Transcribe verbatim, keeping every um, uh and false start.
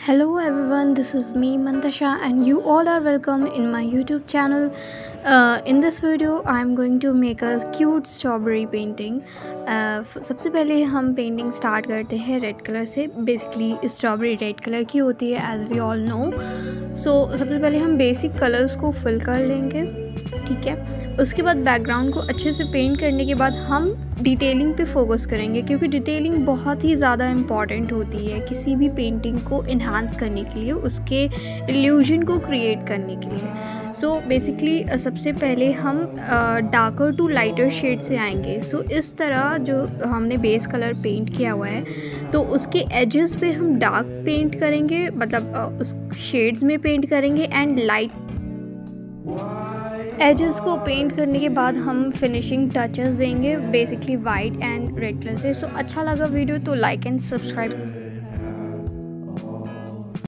Hello everyone, this is me Mantasha and you all are welcome in my YouTube channel. Uh, in this video I am going to make a cute strawberry painting. Uh, फ- सबसे पहले हम painting start करते हैं red colour से. Basically strawberry red colour की होती है as we all know. So सबसे पहले हम बेसिक कलर्स को फिल कर लेंगे. ठीक है, उसके बाद बैकग्राउंड को अच्छे से पेंट करने के बाद हम डिटेलिंग पे फोकस करेंगे, क्योंकि डिटेलिंग बहुत ही ज़्यादा इम्पॉर्टेंट होती है किसी भी पेंटिंग को इन्हांस करने के लिए, उसके इल्यूजन को क्रिएट करने के लिए. सो so, बेसिकली सबसे पहले हम डार्कर टू लाइटर शेड से आएंगे. सो so, इस तरह जो हमने बेस कलर पेंट किया हुआ है तो उसके एजेस पे हम डार्क पेंट करेंगे, मतलब uh, उस शेड्स में पेंट करेंगे एंड लाइट एजेस को पेंट करने के बाद हम फिनिशिंग टचेस देंगे basically white and red colour से. सो so, अच्छा लगा वीडियो तो लाइक एंड सब्सक्राइब